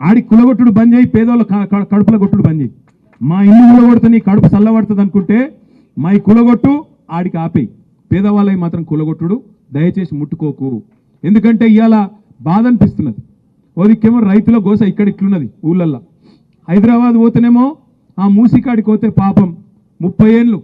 ఆడి కులగొట్టుడు బంద్ చేయి, పేదోళ్ళ కడుపుల కొట్టుడు బంద్ చేయి. మా ఇల్లు కులగొడితే నీ కడుపు చల్లబడుతుంది అనుకుంటే మా ఈ కులగొట్టు ఆడికి ఆపేయి. పేదవాళ్ళకి మాత్రం కులగొట్టుడు దయచేసి ముట్టుకోకు. ఎందుకంటే ఇవాళ బాధ అనిపిస్తున్నది. ఓదికేమో రైతుల గోస ఇక్కడ ఇట్లున్నది ఊళ్ళల్లో. హైదరాబాద్ పోతేనేమో ఆ మూసికాడికి పోతే పాపం 30 ఏళ్ళు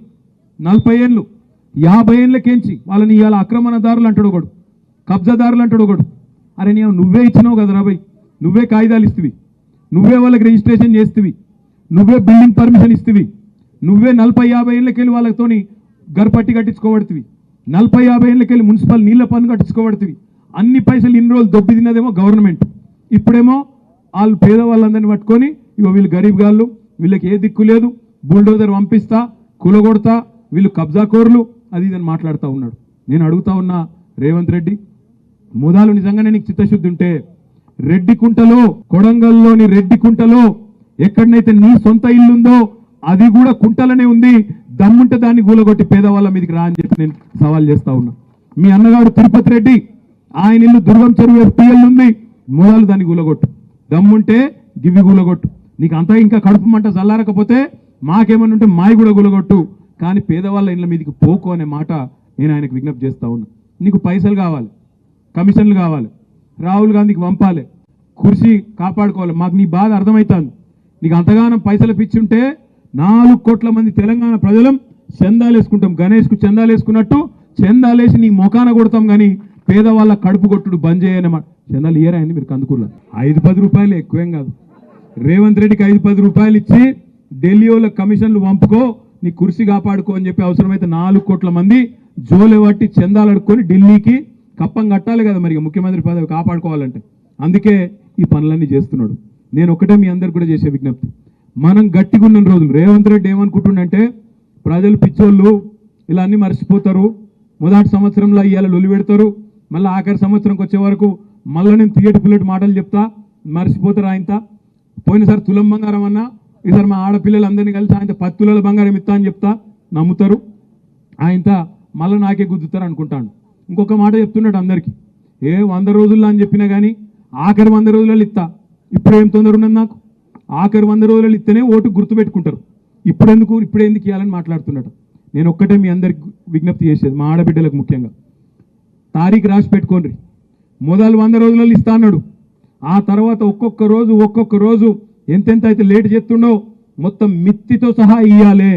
40 ఏళ్ళు 50 ఏళ్ళకేంచి వాళ్ళని ఇవాళ ఆక్రమణదారులు అంటాడు ఒకడు, కబ్జాదారులు అంటాడు ఒకడు. అరే నువ్వే ఇచ్చినావు కదా రాబోయ్, నువ్వే కాగితాలు ఇస్తువి, నువ్వే వాళ్ళకి రిజిస్ట్రేషన్ చేస్తువి, నువ్వే బిల్డింగ్ పర్మిషన్ ఇస్తువి, నువ్వే 40-50 ఏళ్ళకెళ్ళి వాళ్ళతోని గర్పట్టి కట్టించుకోబడుతుంది, 40-50 ఏళ్ళకెళ్ళి మున్సిపల్ నీళ్ల పన్ను కట్టించుకోబడుతుంది. అన్ని పైసలు ఇన్ని రోజులు దొబ్బి తిన్నదేమో గవర్నమెంట్. ఇప్పుడేమో వాళ్ళు పేదవాళ్ళందరినీ పట్టుకొని ఇగో వీళ్ళు గరీబ్ గాళ్ళు, వీళ్ళకి ఏ దిక్కు లేదు, బుల్డోజర్ పంపిస్తా, కులగొడతా, వీళ్ళు కబ్జాకోరులు అది ఇదని మాట్లాడుతూ ఉన్నాడు. నేను అడుగుతా ఉన్నా రేవంత్ రెడ్డి, మోదాలు నిజంగానే నీకు చిత్తశుద్ధి ఉంటే రెడ్డికుంటలో, కొడంగల్లోని రెడ్డికుంటలో ఎక్కడనైతే నీ సొంత ఇల్లు ఉందో అది కూడా కుంటలనే ఉంది, దమ్ముంటే దాన్ని గూలగొట్టి పేదవాళ్ళ మీదకి రా అని చెప్పి నేను సవాల్ చేస్తా ఉన్నా. మీ అన్నగాడు తిరుపతి రెడ్డి, ఆయన ఇల్లు దుర్గం చెరువు FPL ఉంది, మూలాలు దాన్ని గూలగొట్టు, దమ్ముంటే గివి గూలగొట్టు. నీకు అంతా ఇంకా కడుపు మంట చల్లారకపోతే మాకేమన్నా ఉంటే మాయి కూడా గూలగొట్టు, కానీ పేదవాళ్ళ ఇళ్ళ మీదకి పోకు అనే మాట నేను ఆయనకు విజ్ఞప్తి చేస్తా ఉన్నా. నీకు పైసలు కావాలి, కమిషన్లు కావాలి, రాహుల్ గాంధీకి పంపాలి, కుర్చీ కాపాడుకోవాలి. మాకు నీ బాధ అర్థమవుతుంది. నీకు అంతగానం పైసలు పిచ్చుంటే 4 కోట్ల మంది తెలంగాణ ప్రజలం చందాలు వేసుకుంటాం, గణేష్కు చందాలు వేసుకున్నట్టు చందాలేసి నీ మొఖాన కొడతాం. కానీ పేదవాళ్ళ కడుపు కొట్టుడు బంద్ చేయనమాట. చందాలు ఇయ్యరాయండి మీరు కందుకూరులో, 5-10 రూపాయలు ఎక్కువేం కాదు. రేవంత్ రెడ్డికి 5-10 రూపాయలు ఇచ్చి ఢిల్లీ వాళ్ళ కమిషన్లు పంపుకో, నీ కుర్చీ కాపాడుకో అని చెప్పి అవసరమైతే 4 కోట్ల మంది జోలే పట్టి చందాలు అడుక్కొని ఢిల్లీకి కప్పం కట్టాలి కదా మరి ముఖ్యమంత్రి పదవి కాపాడుకోవాలంటే. అందుకే ఈ పనులన్నీ చేస్తున్నాడు. నేను ఒకటే మీ అందరికి కూడా చేసే విజ్ఞప్తి, మనం గట్టిగా ఉన్న రోజులు రేవంత్ రెడ్డి ఏమనుకుంటుండంటే ప్రజలు పిచ్చోళ్ళు ఇలా అన్నీ మర్చిపోతారు, మొదటి సంవత్సరంలో ఇవాళ లొలి పెడతారు, మళ్ళీ ఆఖరి సంవత్సరంకి వచ్చే వరకు మళ్ళీ నేను పుల్లటి మాటలు చెప్తా, మర్చిపోతారు. ఆయనత పోయినసారి తులం బంగారం అన్నా, ఈసారి మా ఆడపిల్లలందరినీ కలిసి ఆయన 10 తులాల బంగారం ఇస్తా అని చెప్తా, నమ్ముతారు. ఆయనత మళ్ళీ నాకే గుద్దుతారు అనుకుంటాను. ఇంకొక మాట చెప్తున్నాడు అందరికీ, 100 రోజుల్లో అని చెప్పినా కానీ ఆఖరి 100 రోజులలో ఇస్తా. ఇప్పుడు ఏం తొందర ఉన్నది నాకు, ఆఖరి 100 రోజులలో ఇస్తేనే ఓటు గుర్తుపెట్టుకుంటారు, ఇప్పుడెందుకు ఇవ్వాలని మాట్లాడుతున్నాడు. నేను ఒక్కటే మీ అందరికి విజ్ఞప్తి చేసేది, మా ఆడబిడ్డలకు ముఖ్యంగా తారీఖు రాసి పెట్టుకోండి. మొదలు 100 రోజులలో ఇస్తా అన్నాడు, ఆ తర్వాత ఒక్కొక్క రోజు ఎంతెంత అయితే లేట్ చేస్తుండో మొత్తం మిత్తితో సహా ఇవ్వాలి.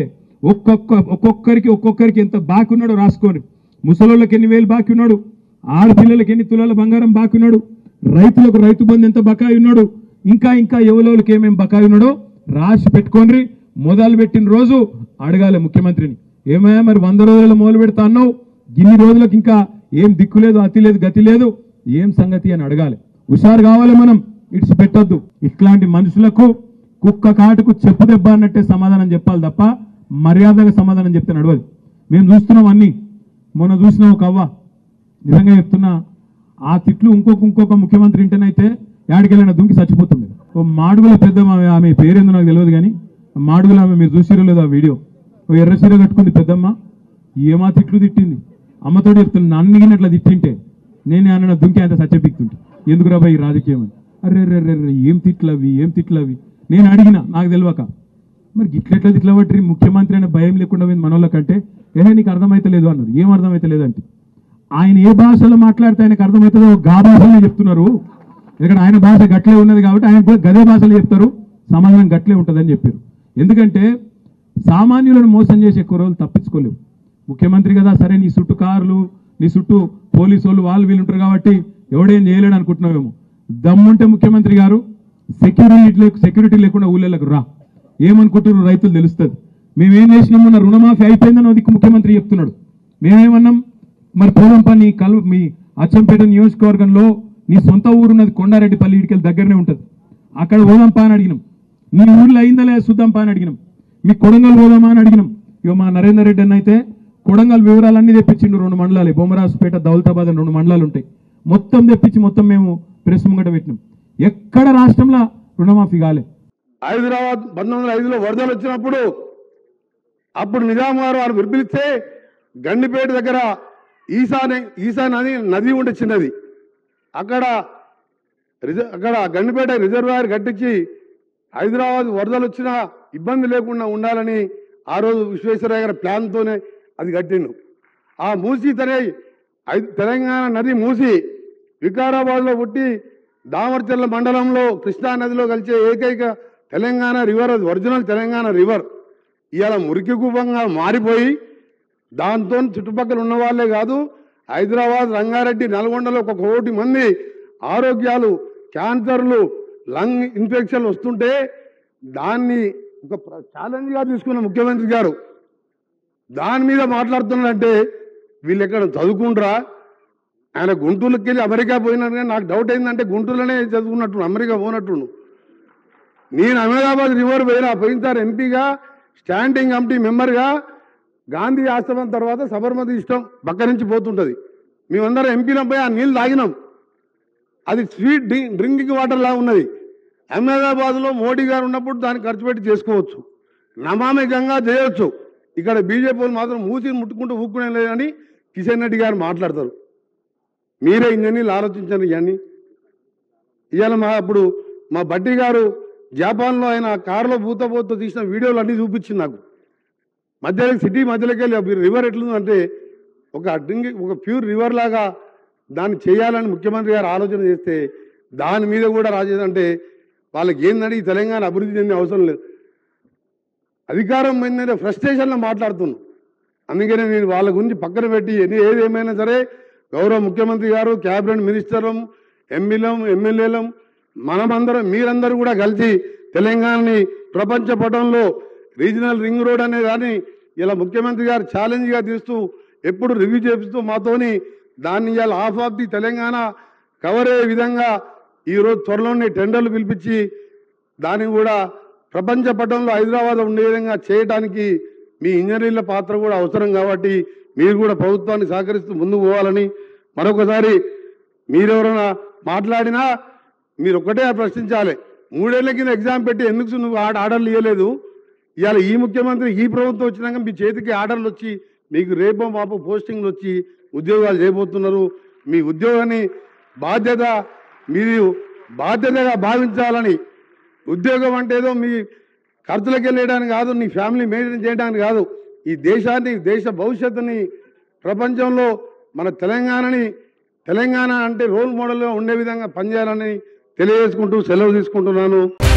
ఒక్కొక్కరికి ఎంత బాకీ ఉన్నాడో రాసుకోండి. ముసలోళ్ళకి ఎన్ని వేలు బాకీ ఉన్నాడు, ఆడపిల్లలకి ఎన్ని తులాల బంగారం బాకీ ఉన్నాడు, రైతులకు రైతు బంధు ఎంత బకాయి ఉన్నాడు, ఇంకా ఎవరికి ఏమేమి బకాయి ఉన్నాడో రాసి పెట్టుకోండి. మొదలు పెట్టిన రోజు అడగాలి ముఖ్యమంత్రిని, ఏమయ్యా మరి 100 రోజులలో మొదలు పెడతా అన్నావు, ఇన్ని రోజులకు ఇంకా ఏం దిక్కు లేదు, అతి లేదు, గతి లేదు, ఏం సంగతి అని అడగాలి. హుషారు కావాలి, మనం ఇట్స్ పెట్టొద్దు. ఇట్లాంటి మనుషులకు కుక్క కాటుకు చెప్పు దెబ్బ అన్నట్టే సమాధానం చెప్పాలి తప్ప మర్యాదగా సమాధానం చెప్తే నడవదు. మేము చూస్తున్నాం అన్నీ, మొన్న చూసినాం ఒక అవ్వ, నిజంగా చెప్తున్నా, ఆ తిట్లు ఇంకొక ముఖ్యమంత్రి ఇంటనైతే యాడికెళ్ళినా దుంకి చచ్చిపోతుంది. ఓ మాడుగుల పెద్ద ఆమె పేరేందో నాకు తెలియదు కానీ మాడుగుల ఆమె మీరు చూసిరో లేదు ఆ వీడియో, ఓ ఎర్ర చీర కట్టుకుంది పెద్దమ్మ, ఏమా తిట్లు తిట్టింది. అమ్మతో చెప్తున్నా, నన్ను తిట్టింటే నేను అన్న దుంకి అంత సత్యపిక్తుంటే ఎందుకు రాబాయి రాజకీయం అని. అర్రెర్రెర్రె ఏం తిట్లవి నేను అడిగినా నాకు తెలియక, మరి ఇట్లెట్లా తిట్లబట్టి ముఖ్యమంత్రి అనే భయం లేకుండా పోయింది మనోళ్ళకంటే, నీకు అర్థమైతలేదు అన్నారు. ఏం అర్థమైతలేదు అంటే ఆయన ఏ భాషలో మాట్లాడితే ఆయనకు అర్థమవుతుందో గా భాషలో చెప్తున్నారు. ఇక్కడ ఆయన భాష గట్లే ఉన్నది కాబట్టి ఆయన కూడా గదే భాషలో చెప్తారు, సమాధానం గట్లే ఉంటుందని చెప్పారు. ఎందుకంటే సామాన్యులను మోసం చేసి ఎక్కువ రోజులు తప్పించుకోలేవు. ముఖ్యమంత్రి కదా, సరే నీ చుట్టూ కార్లు, నీ చుట్టూ పోలీసు వాళ్ళు వీళ్ళు ఉంటారు కాబట్టి ఎవడేం చేయలేడు అనుకుంటున్నావేమో. దమ్ముంటే ముఖ్యమంత్రి గారు సెక్యూరిటీ లేకుండా ఊళ్ళకు రా, ఏమనుకుంటున్నారు రైతులు తెలుస్తుంది. మేమేం చేసినాము, నా రుణమాఫీ అయిపోయిందని అది ముఖ్యమంత్రి చెప్తున్నాడు. మేమేమన్నాం, మరి పోదంపని మీ అచ్చంపేట నియోజకవర్గంలో నీ సొంత ఊరున్నది కొండారెడ్డిపల్లి, ఇడికెళ్ళి దగ్గరనే ఉంటుంది, అక్కడ పోదాంపా అని అడిగినాం. నీ ఊళ్ళో అయిందా లేదా చూద్దాంపా అని అడిగినాం. మీ కొడంగల్ పోదామా అని అడిగినాం. ఇక మా నరేందర్ రెడ్డి అన్న అయితే కొడంగల్ వివరాలన్నీ తెప్పించిండు. 2 మండలాలు, బొమ్మరాజుపేట, దౌలతాబాద్ అని 2 మండలాలు ఉంటాయి. మొత్తం తెప్పించి మొత్తం మేము ప్రెస్ ముంగట పెట్టినాం. ఎక్కడ రాష్ట్రంలో రుణమాఫీ కాలే. హైదరాబాద్ 1905లో వరదలు వచ్చినప్పుడు అప్పుడు నిజాం గారు వారు పిలిపిస్తే గండిపేట దగ్గర ఈసా నది ఉంటే చిన్నది, అక్కడ అక్కడ గండిపేట రిజర్వాయర్ కట్టించి హైదరాబాద్ వరదలు వచ్చినా ఇబ్బంది లేకుండా ఉండాలని ఆ రోజు విశ్వేశ్వరయ్య గారి ప్లాన్తోనే అది కట్టిండు. ఆ మూసి తెలంగాణ నది మూసి వికారాబాద్లో పుట్టి దామర్చర్ల మండలంలో కృష్ణా నదిలో కలిసే ఏకైక తెలంగాణ రివర్, అది ఒరిజినల్ తెలంగాణ రివర్. ఇవాళ మురికి కూపంగా మారిపోయి దాంతో చుట్టుపక్కల ఉన్న వాళ్ళే కాదు, హైదరాబాద్, రంగారెడ్డి, నల్గొండలో 1 కోటి మంది ఆరోగ్యాలు, క్యాన్సర్లు, లంగ్ ఇన్ఫెక్షన్లు వస్తుంటే దాన్ని ఒక ఛాలెంజ్గా తీసుకున్న ముఖ్యమంత్రి గారు దాని మీద మాట్లాడుతున్నాడంటే వీళ్ళు ఎక్కడ చదువుకుంటారా? ఆయన గుంటూరుకి వెళ్ళి అమెరికా పోయినారు, కానీ నాకు డౌట్ ఏంటంటే గుంటూరులోనే చదువుకున్నట్టు, అమెరికా పోనట్టు. నేను అహ్మదాబాద్ రివర్ పోయినసారి ఎంపీగా, స్టాండింగ్ కమిటీ మెంబర్గా గాంధీ ఆశ్రమం తర్వాత సబర్మతి ఇష్టం పక్క నుంచి పోతుంటుంది. మేమందరం ఎంపీలం పోయి ఆ నీళ్ళు తాగినాం. అది స్వీట్ డ్రింకింగ్ వాటర్ లా ఉన్నది. అహ్మదాబాద్లో మోడీ గారు ఉన్నప్పుడు దాన్ని ఖర్చు పెట్టి చేసుకోవచ్చు, నమామి గంగా చేయొచ్చు. ఇక్కడ బీజేపీ మాత్రం మూసిని ముట్టుకుంటూ ఊక్కునే లేదని కిషన్ రెడ్డి గారు మాట్లాడతారు. మీరే ఇవన్నీ ఆలోచించండి. ఇవన్నీ ఇవాళ మా బట్టి గారు జపాన్లో ఆయన కారులో పూతపోతూ తీసిన వీడియోలు అన్నీ చూపించింది నాకు. మధ్యలో సిటీ మధ్యలోకి వెళ్ళి రివర్ ఎట్లుందంటే ఒక ప్యూర్ రివర్ లాగా దాన్ని చేయాలని ముఖ్యమంత్రి గారు ఆలోచన చేస్తే దాని మీద కూడా రాజేదంటే వాళ్ళకి ఏంటంటే ఈ తెలంగాణ అభివృద్ధి చెందే అవసరం లేదు. అధికారం ఏంటంటే ఫ్రస్ట్రేషన్లో మాట్లాడుతున్నాను. అందుకనే నేను వాళ్ళ గురించి పక్కన పెట్టి ఏదేమైనా సరే గౌరవ ముఖ్యమంత్రి గారు, క్యాబినెట్ మినిస్టర్లం, ఎమ్మెల్యేలం, మనమందరం, మీరందరూ కూడా కలిసి తెలంగాణని ప్రపంచ పటంలో రీజనల్ రింగ్ రోడ్ అనే దాన్ని ఇలా ముఖ్యమంత్రి గారు ఛాలెంజ్గా తీస్తూ ఎప్పుడు రివ్యూ చేపిస్తూ మాతోని దాన్ని ఇలా half of the Telangana cover అయ్యే విధంగా ఈరోజు త్వరలోనే టెండర్లు పిలిపించి దాన్ని కూడా ప్రపంచ పటంలో హైదరాబాద్ ఉండే విధంగా చేయడానికి మీ ఇంజనీర్ల పాత్ర కూడా అవసరం. కాబట్టి మీరు కూడా ప్రభుత్వాన్ని సహకరిస్తూ ముందుకు పోవాలని మరొకసారి మీరెవరైనా మాట్లాడినా మీరు ఒక్కటే ప్రశ్నించాలి. 3 ఏళ్ల కింద ఎగ్జామ్ పెట్టి ఎందుకు నువ్వు ఆర్డర్లు ఇవ్వలేదు? ఇవాళ ఈ ముఖ్యమంత్రి, ఈ ప్రభుత్వం వచ్చినాక మీ చేతికి ఆర్డర్లు వచ్చి మీకు రేపో మాపో పోస్టింగ్లు వచ్చి ఉద్యోగాలు చేయబోతున్నారు. మీ ఉద్యోగాన్ని మీరు బాధ్యతగా భావించాలని. ఉద్యోగం అంటే ఏదో మీ ఖర్చులకు వెళ్ళేయడానికి కాదు, నీ ఫ్యామిలీ మెయింటైన్ చేయడానికి కాదు. ఈ దేశాన్ని, దేశ భవిష్యత్తుని ప్రపంచంలో మన తెలంగాణ అంటే రోల్ మోడల్గా ఉండే విధంగా పనిచేయాలని తెలియజేసుకుంటూ సెలవు తీసుకుంటున్నాను.